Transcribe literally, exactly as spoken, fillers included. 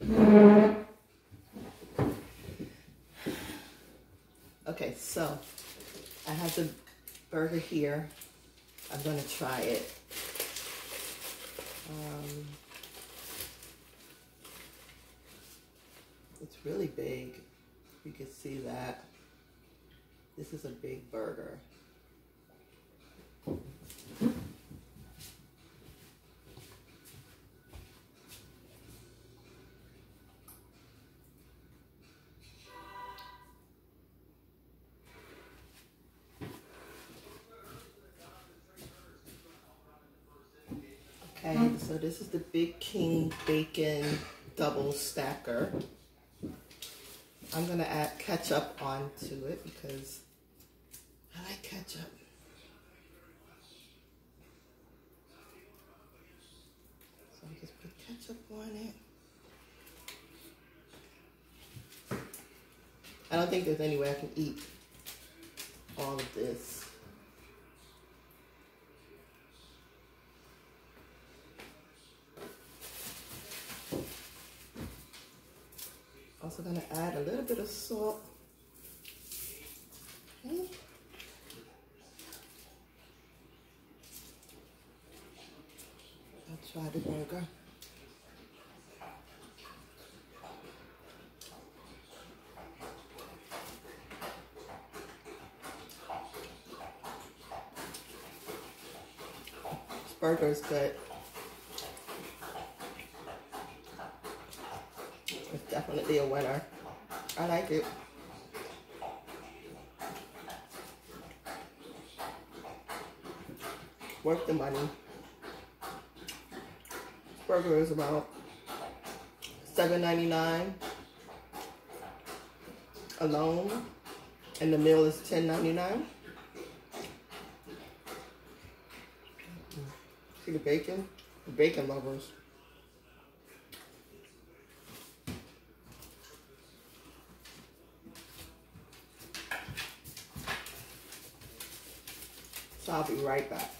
Okay, so I have the burger here. I'm gonna try it. Um, it's really big. You can see that. This is a big burger. Okay, so this is the Big King Bacon Double Stacker. I'm gonna add ketchup onto it because I like ketchup. So I just put ketchup on it. I don't think there's any way I can eat all of this. Also gonna add a little bit of salt. Okay. I'll try the burger. This burger is good. It's definitely a winner. I like it. Worth the money. This burger is about seven ninety-nine alone, and the meal is ten ninety-nine. See the bacon? The bacon lovers. So I'll be right back.